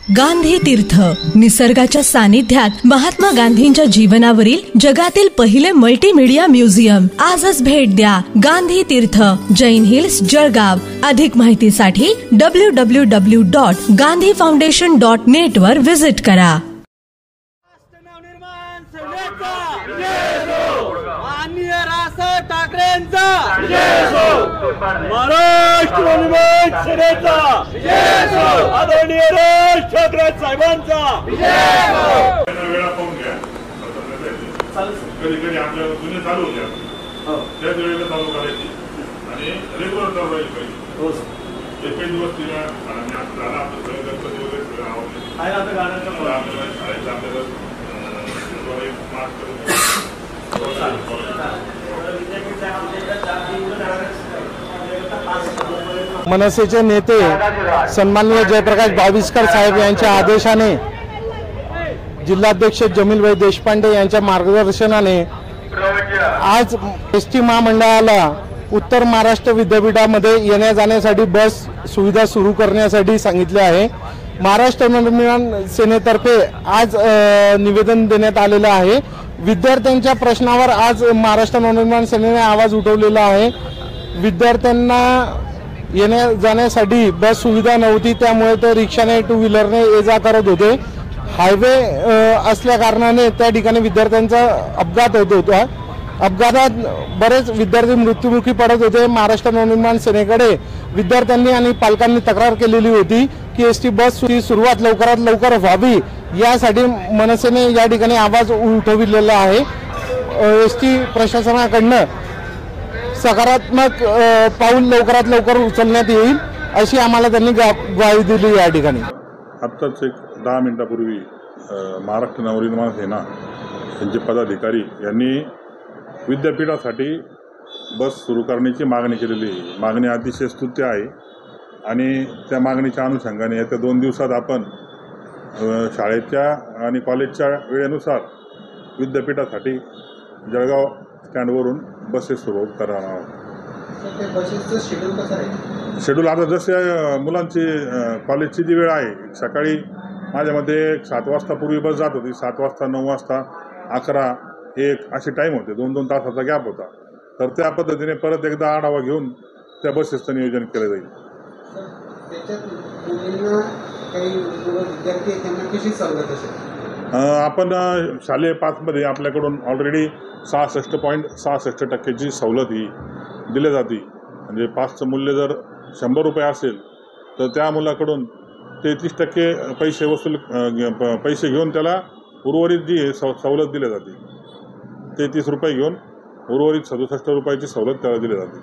गांधी तीर्थ, निसर्गाच्या सानिध्यात महात्मा गांधींच्या जीवनावरील जगातील पहिले मल्टीमीडिया म्युझियम. आजच भेट द्या. गांधी तीर्थ, जैन हिल्स, जळगाव. अधिक माहितीसाठी www.gandhifoundation.net वर विजिट करा. ठाकरेंचा महाराष्ट्र निर्माण सेनेचा आदरणीय राज ठाकरे साहेबांचा वेळा पाहून घ्या. कधी कधी आपल्या जुने चालू होत्या त्याच वेळेला चालू करायची आणि रेग्युलर चालू राहील पाहिजे. एक काही दिवस तिला आणि आता झाला आपलं सगळं गणपती वगैरे सगळं आवडले आपल्याला शाळेत आपल्याला मार्च करून मनसेचे नेते सन्माननीय जयप्रकाश बाविस्कर साहेब यांच्या आदेशाने जिल्हाध्यक्ष जमीलभाई देशपांडे यांच्या मार्गदर्शनाने आज एसटी महामंडळाला उत्तर महाराष्ट्र विद्यापीठामध्ये येण्या जाण्यासाठी बस सुविधा सुरू करण्यासाठी सांगितले आहे. महाराष्ट्र नवनिर्माण सेनेतर्फे आज निवेदन देण्यात आलेलं आहे. विद्यार्थ्यांच्या प्रश्नावर आज महाराष्ट्र नवनिर्माण सेनेने आवाज उठवलेला आहे. विद्यार्थ्यांना येण्या जाण्यासाठी बस सुविधा नव्हती, त्यामुळे ते रिक्षाने टू व्हीलरने ये जा करत होते. हायवे असल्या कारणाने त्या ठिकाणी विद्यार्थ्यांचा अपघात होत होता. अपघातात बरेच विद्यार्थी मृत्युमुखी पडत होते. महाराष्ट्र नवनिर्माण सेनेकडे विद्यार्थ्यांनी आणि पालकांनी तक्रार केलेली होती की एसटी बसची सुरुवात लवकरात लवकर व्हावी, यासाठी मनसेने या ठिकाणी आवाज उठविलेला आहे. एसटी प्रशासनाकडनं सकारात्मक पाऊल लवकरात लवकर उचलण्यात येईल अशी आम्हाला त्यांनी ग्वाही दिली. या ठिकाणी आत्ताच एक 10 मिनिटापूर्वी महाराष्ट्र नवनिर्माण सेना यांचे पदाधिकारी यांनी विद्यापीठासाठी बस सुरू करण्याची मागणी केलेली आहे. मागणी अतिशय स्तुत्य आहे आणि त्या मागणीच्या अनुषंगाने येत्या 2 दिवसात आपण शाळेच्या आणि कॉलेजच्या वेळेनुसार विद्यापीठासाठी जळगाव स्टँडवरून बसेस सुरू करणार आहोत. शेड्यूल आता जसे मुलांची कॉलेजची जी वेळ आहे, सकाळी माझ्या मते 7 वाजता पूर्वी बस जात होती, 7 वाजता 9 वाजता 11 1 असे टाईम होते, 2-2 तासाचा गॅप होता. तर त्या पद्धतीने परत एकदा आढावा घेऊन त्या बसेसचं नियोजन केलं जाईल. आपण शालेय पासमध्ये आपल्याकडून ऑलरेडी 66.66% सवलत ही दिली जाते. म्हणजे पासचं मूल्य जर 100 रुपये असेल तर त्या मुलाकडून 33% पैसे घेऊन त्याला उर्वरित जी सवलत दिली जाते 33 रुपये घेऊन उर्वरित 67 रुपयाची सवलत त्याला दिली जाते.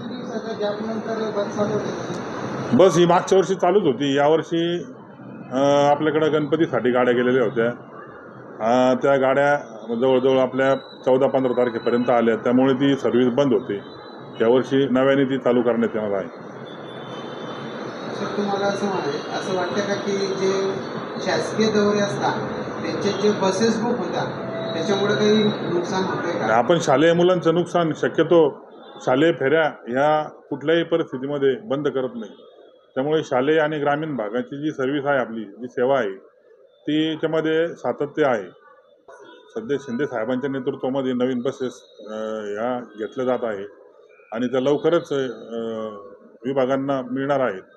बस ही मागच्या वर्षी चालूच होती. यावर्षी आपल्याकडं गणपतीसाठी गाड्या गेलेल्या होत्या. त्या गाड्या जवळजवळ आपल्या 14-15 तारखेपर्यंत आल्या, त्यामुळे ती सर्व्हिस बंद होते. यावर्षी नव्याने ती चालू करण्यात येणार आहे. तुम्हाला असं वाटतं का की जे शासकीय दौरे असतात त्यांचे जे बसेस बुक होतात त्याच्यामुळे काही नुकसान होतंय का? आपण शालेय मुलांचं नुकसान शक्यतो शालेय फेऱ्या ह्या कुठल्याही परिस्थितीमध्ये बंद करत नाही. त्यामुळे शालेय आणि ग्रामीण भागाची जी सर्व्हिस आहे, आपली जी सेवा आहे, ती त्याच्यामध्ये सातत्य आहे. सध्या शिंदे साहेबांच्या नेतृत्वामध्ये नवीन बसेस ह्या घेतल्या जात आहे आणि त्या लवकरच विभागांना मिळणार आहेत.